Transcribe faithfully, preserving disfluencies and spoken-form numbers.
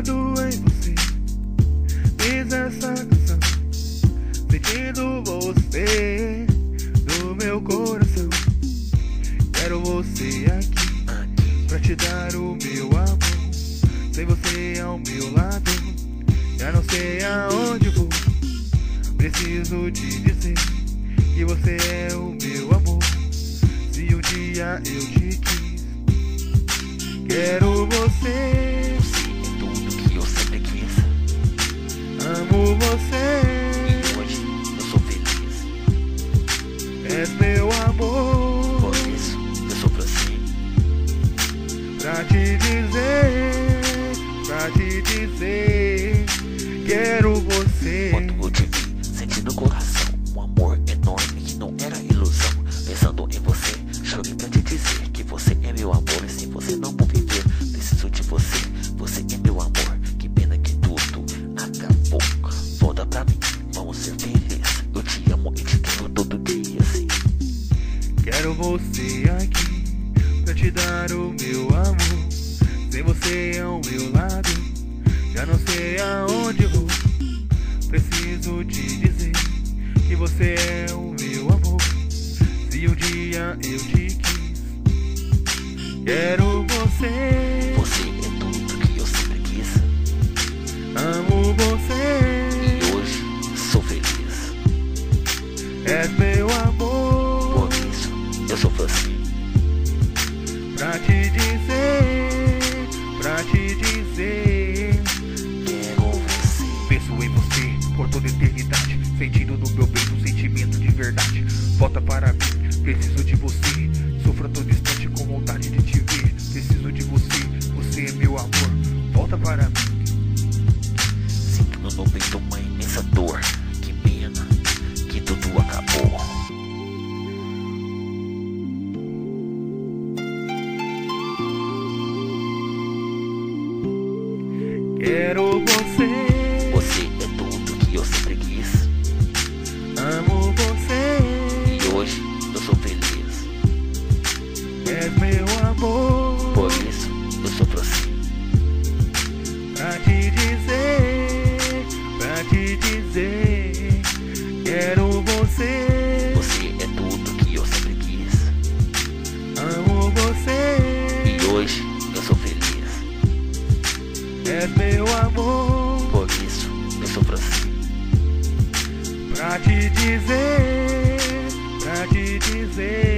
pensando em você, fiz essa canção, sentindo você no meu coração. Quero você aqui pra te dar o meu amor. Sem você ao meu lado, já não sei aonde vou. Preciso te dizer que você é o meu amor. Se um dia eu te quis, quero você. Você é tudo que eu sempre quis. Amo você. E hoje eu sou feliz. És meu amor. Por isso eu sofro assim. Pra te dizer, pra te dizer, quero você. Quando eu te vi, senti no coração um amor enorme que não era ilusão. Pensando em você, chorei pra te dizer que você é meu amor. E sem você não vou viver, preciso de você. Você é meu amor, que pena que tudo acabou. Volta pra mim, vamos ser felizes. Eu te amo e te quero todo dia assim. Quero você aqui pra te dar o meu amor. Sem você ao meu lado, já não sei aonde vou. Preciso te dizer que você é o meu amor. Se um dia eu te quis, quero você. Você é tudo que eu sempre quis. Amo você. E hoje sou feliz. És meu amor. Por isso eu sofro assim. Pra te dizer, pra te dizer, Quero você. penso em você por toda eternidade, sentindo no meu peito um sentimento de verdade. Volta para mim, preciso de você. Sofro a todo instante com vontade de te ver. Preciso de você, você é meu amor. Volta para mim. Sinto no meu peito uma imensa dor. Que pena que tudo acabou. Quero você. Você é tudo que eu sempre quis. Amo você. E hoje eu sou feliz. És meu amor. Por isso eu sofro assim. Pra te dizer, pra te dizer, quero você. Você é tudo que eu sempre quis. Amo você. E hoje eu sou feliz. És meu amor. Por isso eu sofro assim. Pra te dizer, pra te dizer.